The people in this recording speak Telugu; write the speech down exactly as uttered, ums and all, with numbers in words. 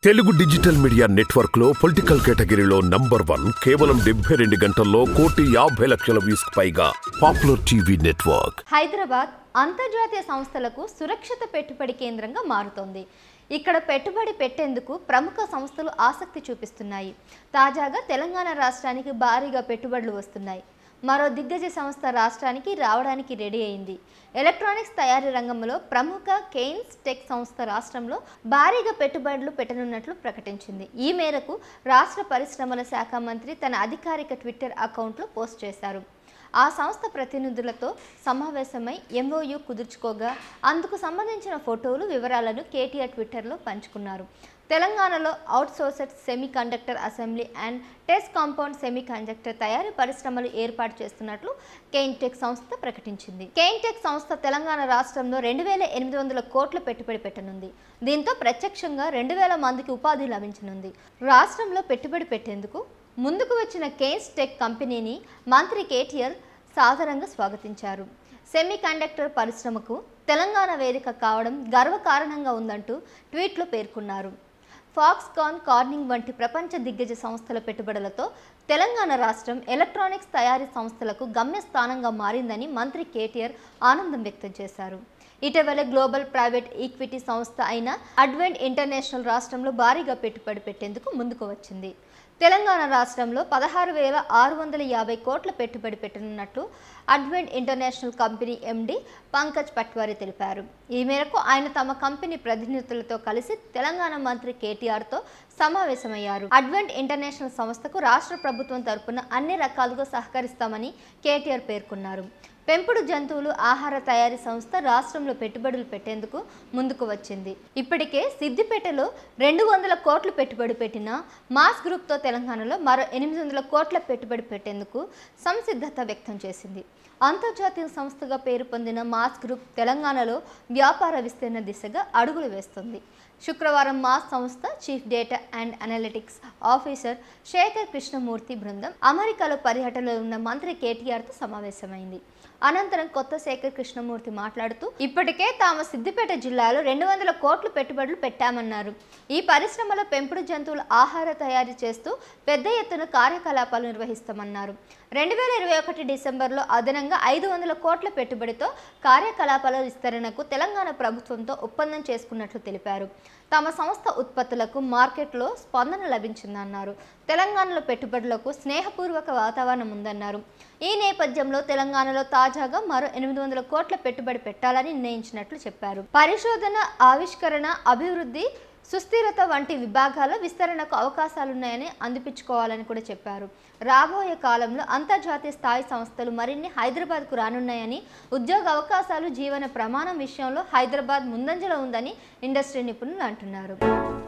తెలుగు డిజిటల్ మీడియా నెట్వర్క్ లో పొలిటికల్ కేటగిరీలో నంబర్ వన్ కేవలం డెబ్బై రెండు గంటల్లో కోటి యాభై లక్షల వ్యూస్ పైగా పాపులర్ టీవీ నెట్వర్క్. హైదరాబాద్ అంతర్జాతీయ సంస్థలకు సురక్షిత పెట్టుబడి కేంద్రంగా మారుతోంది. ఇక్కడ పెట్టుబడి పెట్టేందుకు ప్రముఖ సంస్థలు ఆసక్తి చూపిస్తున్నాయి. తాజాగా తెలంగాణ రాష్ట్రానికి భారీగా పెట్టుబడులు వస్తున్నాయి. మరో దిగ్గజ సంస్థ రాష్ట్రానికి రావడానికి రెడీ అయింది. ఎలక్ట్రానిక్స్ తయారీ రంగంలో ప్రముఖ కేయిన్స్ టెక్ సంస్థ రాష్ట్రంలో భారీగా పెట్టుబడులు పెట్టనున్నట్లు ప్రకటించింది. ఈ మేరకు రాష్ట్ర పరిశ్రమల శాఖ మంత్రి తన అధికారిక ట్విట్టర్ అకౌంట్లో పోస్ట్ చేశారు. ఆ సంస్థ ప్రతినిధులతో సమావేశమై ఎంఓయూ కుదుర్చుకోగా అందుకు సంబంధించిన ఫోటోలు వివరాలను కేటీఆర్ ట్విట్టర్లో పంచుకున్నారు. తెలంగాణలో outsourced semiconductor assembly and test compound semiconductor తయారీ పరిశ్రమలు ఏర్పాటు చేస్తున్నట్లు కైన్ టెక్ సంస్థ ప్రకటించింది. కైన్ టెక్ సంస్థ తెలంగాణ రాష్ట్రంలో రెండు వేల ఎనిమిది వందల కోట్ల పెట్టుబడి పెట్టనుంది. దీంతో ప్రత్యక్షంగా రెండు వేల మందికి ఉపాధి లభించనుంది. రాష్ట్రంలో పెట్టుబడి పెట్టేందుకు ముందుకు వచ్చిన కైన్స్ టెక్ కంపెనీని మంత్రి కేటీఆర్ సాదరంగా స్వాగతించారు. సెమీ కండక్టర్ పరిశ్రమకు తెలంగాణ వేదిక కావడం గర్వకారణంగా ఉందంటూ ట్వీట్లో పేర్కొన్నారు. ఫాక్స్కాన్, కార్నింగ్ వంటి ప్రపంచ దిగ్గజ సంస్థల పెట్టుబడులతో తెలంగాణ రాష్ట్రం ఎలక్ట్రానిక్స్ తయారీ సంస్థలకు గమ్యస్థానంగా మారిందని మంత్రి కేటీఆర్ ఆనందం వ్యక్తం చేశారు. ఇటీవల గ్లోబల్ ప్రైవేట్ ఈక్విటీ సంస్థ అయిన అడ్వెంట్ ఇంటర్నేషనల్ రాష్ట్రంలో భారీగా పెట్టుబడి పెట్టేందుకు ముందుకు వచ్చింది. తెలంగాణ రాష్ట్రంలో పదహారు వేల ఆరు వందల యాభై కోట్ల పెట్టుబడి పెట్టనున్నట్లు Advent International company MD Pankaj Patwari తెలిపారు. ఈ మేరకు ఆయన తమ కంపెనీ ప్రతినిధులతో కలిసి తెలంగాణ మంత్రి కేటీఆర్తో సమావేశమయ్యారు. అడ్వెంట్ ఇంటర్నేషనల్ సంస్థకు రాష్ట్ర ప్రభుత్వం తరపున అన్ని రకాలుగా సహకరిస్తామని కేటీఆర్ పేర్కొన్నారు. పెంపుడు జంతువులు ఆహార తయారీ సంస్థ రాష్ట్రంలో పెట్టుబడులు పెట్టేందుకు ముందుకు వచ్చింది. ఇప్పటికే సిద్దిపేటలో రెండు వందల కోట్లు పెట్టుబడి పెట్టిన మాస్ గ్రూప్తో తెలంగాణలో మరో ఎనిమిది వందల కోట్ల పెట్టుబడి పెట్టేందుకు సంసిద్ధత వ్యక్తం చేసింది. అంతర్జాతీయ సంస్థగా పేరు పొందిన మాస్ గ్రూప్ తెలంగాణలో వ్యాపార విస్తరణ దిశగా అడుగులు వేస్తుంది. శుక్రవారం మాస్ సంస్థ chief data and analytics officer Shekhar Krishnamurthy బృందం అమెరికాలో పర్యటనలో ఉన్న మంత్రి కేటీఆర్తో సమావేశమైంది. అనంతరం కొత్త శేఖర్ కృష్ణమూర్తి మాట్లాడుతూ ఇప్పటికే తాము సిద్దిపేట జిల్లాలో రెండు వందల కోట్లు పెట్టుబడులు పెట్టామన్నారు. ఈ పరిశ్రమలో పెంపుడు జంతువుల ఆహార తయారీ చేస్తూ పెద్ద ఎత్తున కార్యకలాపాలు నిర్వహిస్తామన్నారు. రెండు వేల ఇరవై ఒకటి డిసెంబర్లో అదనంగా ఐదు వందల కోట్ల పెట్టుబడితో కార్యకలాపాల విస్తరణకు తెలంగాణ ప్రభుత్వంతో ఒప్పందం చేసుకున్నట్లు తెలిపారు. తమ సంస్థ ఉత్పత్తులకు మార్కెట్లో స్పందన లభించిందన్నారు. తెలంగాణలో పెట్టుబడులకు స్నేహపూర్వక వాతావరణం ఉందన్నారు. ఈ నేపథ్యంలో తెలంగాణలో తాజాగా మరో ఎనిమిది వందల కోట్ల పెట్టుబడి పెట్టాలని నిర్ణయించినట్లు చెప్పారు. పరిశోధన, ఆవిష్కరణ, అభివృద్ధి, సుస్థిరత వంటి విభాగాల్లో విస్తరణకు అవకాశాలున్నాయని అందిపించుకోవాలని కూడా చెప్పారు. రాబోయే కాలంలో అంతర్జాతీయ స్థాయి సంస్థలు మరిన్ని హైదరాబాద్కు రానున్నాయని, ఉద్యోగ అవకాశాలు, జీవన ప్రమాణం విషయంలో హైదరాబాద్ ముందంజలో ఉందని ఇండస్ట్రీ నిపుణులు అంటున్నారు.